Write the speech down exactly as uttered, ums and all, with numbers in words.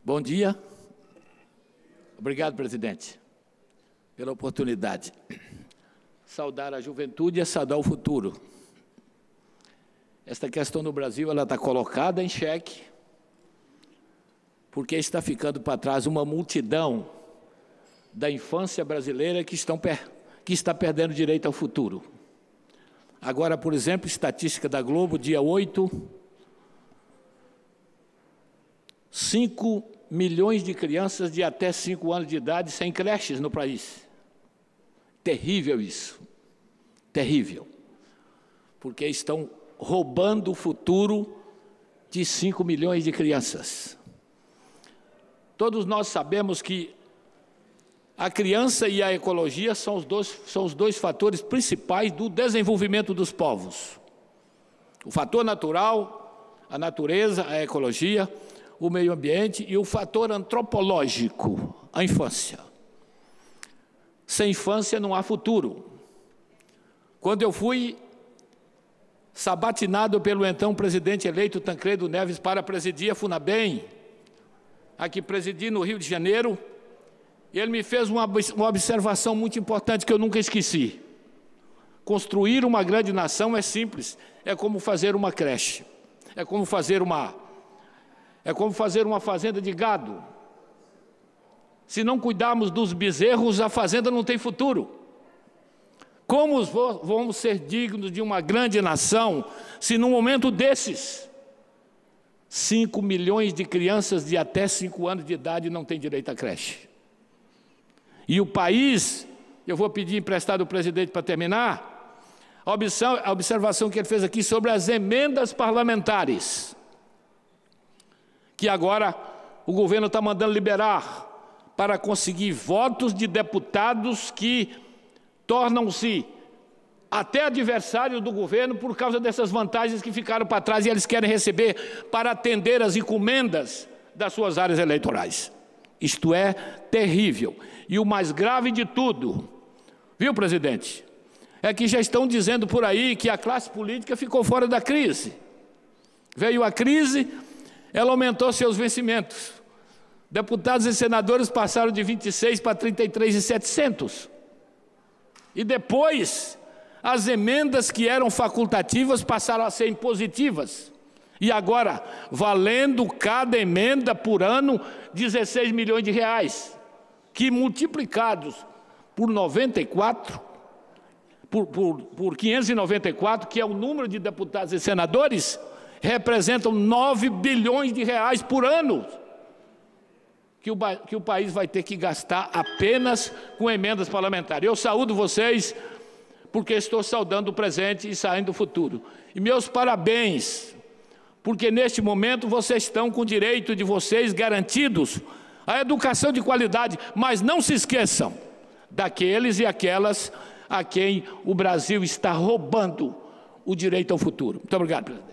Bom dia. Obrigado, presidente, pela oportunidade. Saudar a juventude é saudar o futuro. Esta questão no Brasil ela está colocada em xeque, porque está ficando para trás uma multidão da infância brasileira que, estão per que está perdendo direito ao futuro. Agora, por exemplo, estatística da Globo, dia oito, cinco milhões de crianças de até cinco anos de idade sem creches no país. Terrível isso, terrível, porque estão roubando o futuro de cinco milhões de crianças. Todos nós sabemos que a criança e a ecologia são os dois, são os dois fatores principais do desenvolvimento dos povos. O fator natural, a natureza, a ecologia, o meio ambiente, e o fator antropológico, a infância. Sem infância não há futuro. Quando eu fui sabatinado pelo então presidente eleito Tancredo Neves para presidir a FUNABEM, aqui presidi no Rio de Janeiro, ele me fez uma, uma observação muito importante que eu nunca esqueci. Construir uma grande nação é simples, é como fazer uma creche, é como fazer uma, é como fazer uma fazenda de gado. Se não cuidarmos dos bezerros, a fazenda não tem futuro. Como vamos ser dignos de uma grande nação se num momento desses, cinco milhões de crianças de até cinco anos de idade não têm direito à creche? E o país, eu vou pedir emprestado ao presidente para terminar, a observação que ele fez aqui sobre as emendas parlamentares, que agora o governo está mandando liberar para conseguir votos de deputados que tornam-se até adversários do governo por causa dessas vantagens que ficaram para trás e eles querem receber para atender as encomendas das suas áreas eleitorais. Isto é terrível. E o mais grave de tudo, viu, presidente, é que já estão dizendo por aí que a classe política ficou fora da crise. Veio a crise, ela aumentou seus vencimentos. Deputados e senadores passaram de vinte e seis para trinta e três mil e setecentos. E depois, as emendas que eram facultativas passaram a ser impositivas. E agora, valendo cada emenda por ano, dezesseis milhões de reais, que multiplicados por noventa e quatro, por, por, por quinhentos e noventa e quatro, que é o número de deputados e senadores, representam nove bilhões de reais por ano, que o, que o país vai ter que gastar apenas com emendas parlamentares. Eu saúdo vocês, porque estou saudando o presente e saindo do futuro. E meus parabéns, porque neste momento vocês estão com o direito de vocês garantidos, a educação de qualidade, mas não se esqueçam daqueles e aquelas a quem o Brasil está roubando o direito ao futuro. Muito obrigado, presidente.